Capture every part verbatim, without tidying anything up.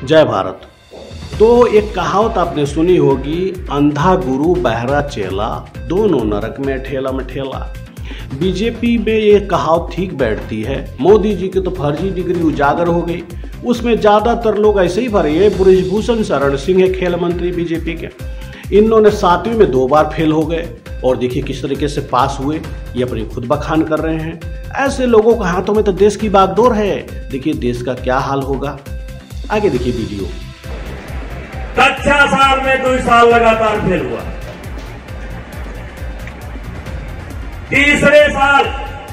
जय भारत। तो एक कहावत आपने सुनी होगी, अंधा गुरु बहरा चेला, दोनों नरक में ठेला में ठेला। बीजेपी में ये कहावत ठीक बैठती है। मोदी जी की तो फर्जी डिग्री उजागर हो गई, उसमें ज्यादातर लोग ऐसे ही भरे हैं। बृजभूषण शरण सिंह है खेल मंत्री बीजेपी के, इन्होंने सातवीं में दो बार फेल हो गए और देखिए किस तरीके से पास हुए, ये अपनी खुद बखान कर रहे हैं। ऐसे लोगों के हाथों में तो देश की बागडोर है। देखिए देश का क्या हाल होगा, आगे देखिए वीडियो। कक्षा साल में दो साल लगातार फेल हुआ, तीसरे साल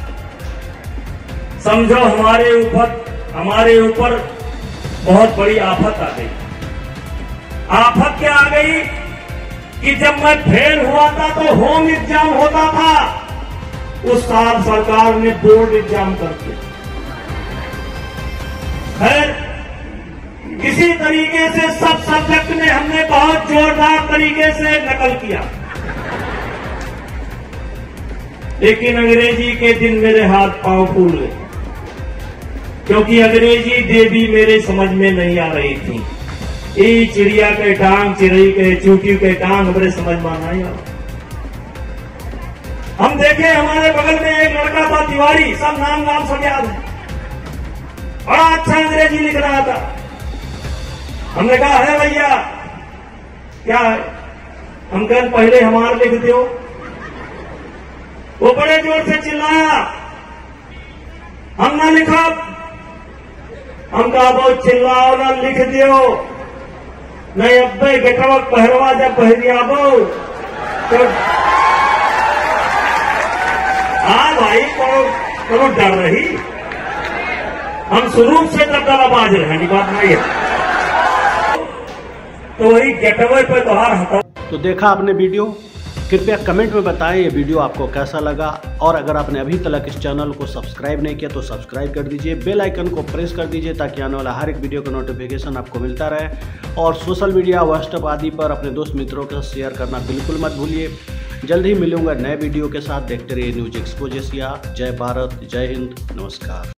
समझो हमारे ऊपर हमारे ऊपर बहुत बड़ी आफत आ गई। आफत क्या आ गई कि जब मैं फेल हुआ था तो होम एग्जाम होता था, उस साल सरकार ने बोर्ड एग्जाम कर दिया। खैर किसी तरीके से सब सब्जेक्ट में हमने बहुत जोरदार तरीके से नकल किया, लेकिन अंग्रेजी के दिन मेरे हाथ पांव फूल गए, क्योंकि अंग्रेजी देवी मेरे समझ में नहीं आ रही थी। ये चिड़िया के टांग, चिड़ई के चूटी के टांग मेरे समझ में नहीं आ रहा। हम देखे हमारे बगल में एक लड़का था तिवारी, सब नाम नाम सब याद है, बड़ा अच्छा अंग्रेजी लिख रहा था। हमने कहा है भैया क्या है, हम कल पहले हमारे लिख दो। वो बड़े जोर से चिल्लाया, हम ना लिखा। हम कहा बहुत चिल्लाओ ना, लिख दियो नहीं अब्बे गेटवक पहरवा जब पहरिया बो तो हाँ भाई करो करो डर रही। हम शुरू से तब डराबाज रहे, बात नहीं है तो वही गेटवे पे तोहार हटाओ। तो देखा आपने वीडियो, कृपया कमेंट में बताएं ये वीडियो आपको कैसा लगा, और अगर आपने अभी तक इस चैनल को सब्सक्राइब नहीं किया तो सब्सक्राइब कर दीजिए, बेल आइकन को प्रेस कर दीजिए ताकि आने वाला हर एक वीडियो का नोटिफिकेशन आपको मिलता रहे। और सोशल मीडिया, व्हाट्सएप आदि पर अपने दोस्त मित्रों के साथ शेयर करना बिल्कुल मत भूलिए। जल्द ही मिलूंगा नए वीडियो के साथ। देखते रहिए न्यूज एक्सपोज एशिया। जय भारत, जय हिंद, नमस्कार।